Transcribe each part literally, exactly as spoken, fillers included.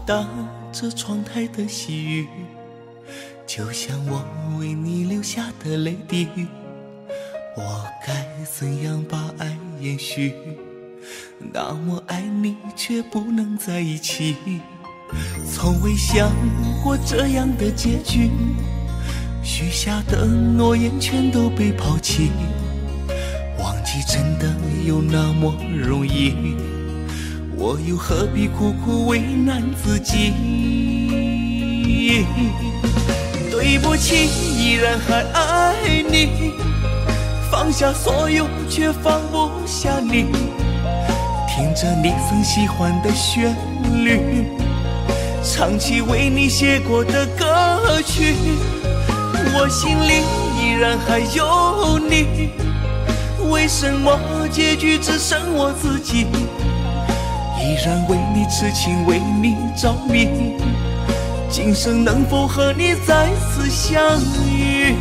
打着窗台的细雨，就像我为你流下的泪滴。我该怎样把爱延续？那么爱你却不能在一起，从未想过这样的结局，许下的诺言全都被抛弃，忘记真的有那么容易，我又何必苦苦为难自己？对不起，依然还爱你，放下所有却放不下你，听着你曾喜欢的旋律，唱起为你写过的歌曲，我心里依然还有你，为什么结局只剩我自己？依然为你痴情，为你着迷，今生能否和你再次相遇？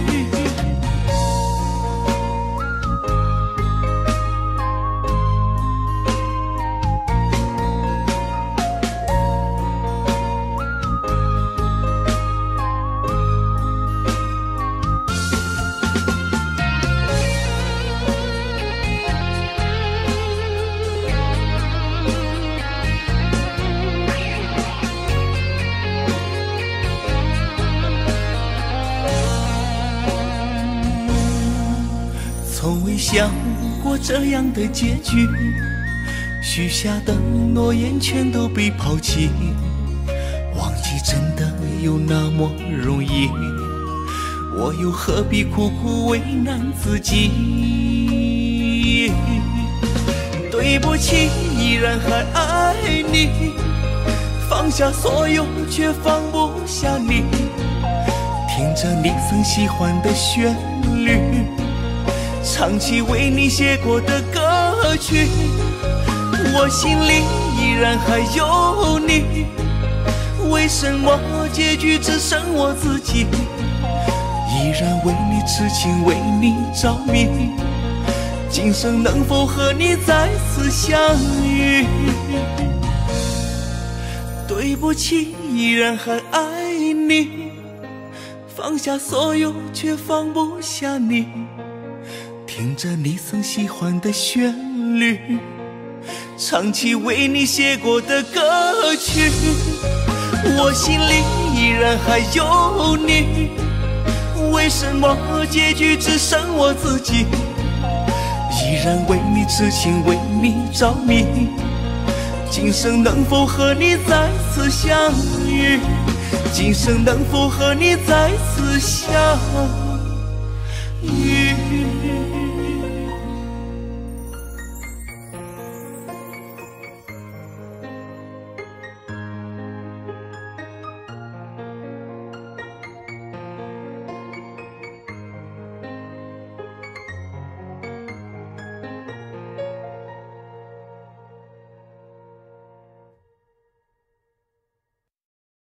从未想过这样的结局，许下的诺言全都被抛弃，忘记真的有那么容易，我又何必苦苦为难自己？对不起，依然还爱你，放下所有却放不下你，听着你曾喜欢的旋律，唱起为你写过的歌曲，我心里依然还有你，为什么结局只剩我自己？依然为你痴情，为你着迷，今生能否和你再次相遇？对不起，依然还爱你，放下所有却放不下你，听着你曾喜欢的旋律，唱起为你写过的歌曲，我心里依然还有你，为什么结局只剩我自己？依然为你痴情，为你着迷，今生能否和你再次相遇？今生能否和你再次相遇？